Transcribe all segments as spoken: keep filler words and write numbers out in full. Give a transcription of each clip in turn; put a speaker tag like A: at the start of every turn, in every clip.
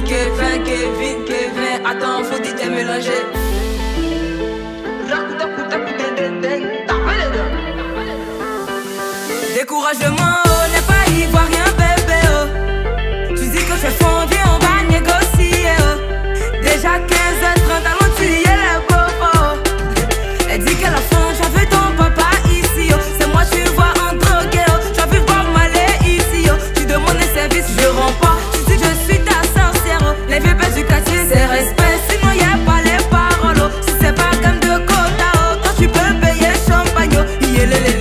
A: Kevin, Kevin, Kevin. Attends, faut t'y mélanger. Découragement, oh, n'est pas ivoirien, bébé, oh. Tu dis que je fais fondre, on va négocier, oh. Déjà quinze heures trente, allons tuer les bobos. Elle dit qu'elle a faim, j'ai vu ton papa ici, oh. C'est moi, tu vois en drogué, oh. J'ai vu voir m'aller ici, oh. Tu demandes un service, je rends pas. Tu dis que je suis ta sincère, oh. Les vieux pères du quartier, c'est respect, sinon y'a pas les paroles, oh. Si c'est pas comme de quota, oh. Toi tu peux payer champagne, oh. Yélélélé.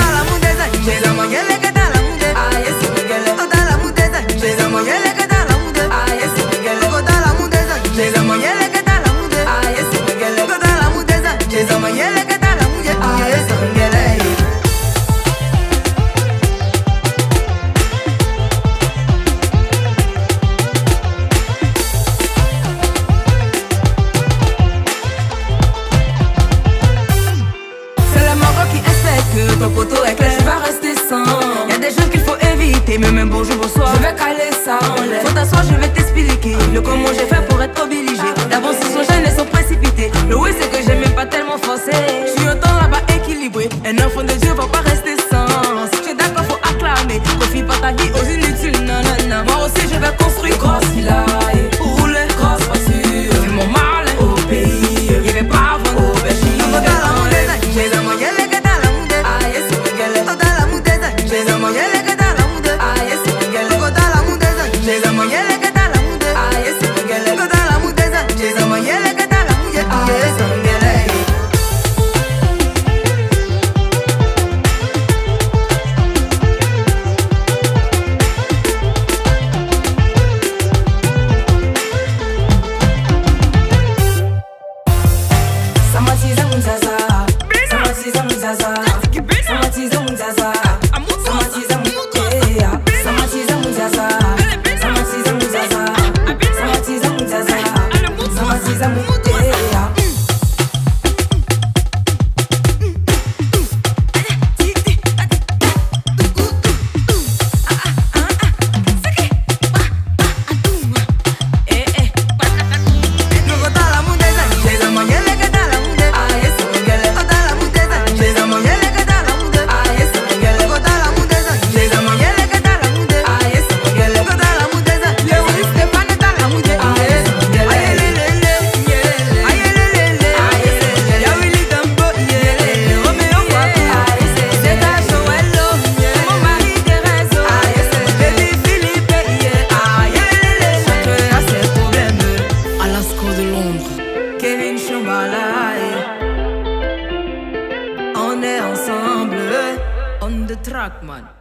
A: Ton poteau est clair, je vais rester sans. Y'a des gens qu'il faut éviter, mais même bonjour, bonsoir, je vais caler ça en l'air. Faut t'asseoir, je vais t'expliquer le comment j'ai fait pour être obligé. D'avancer son gêne et sont précipités. Le oui, c'est que j'aime même pas tellement forcé. Je suis un temps là-bas équilibré. Un enfant de Dieu va pas rester sans. Si tu es d'accord, faut acclamer. Profite pas ta vie aux inutiles, non, non, non. Moi aussi, je vais construire grosse villa et rouler grosse voiture. Fais mon malin au pays, je vais pas vendre aubergine. Kevin Chambala, on est ensemble, on the track man.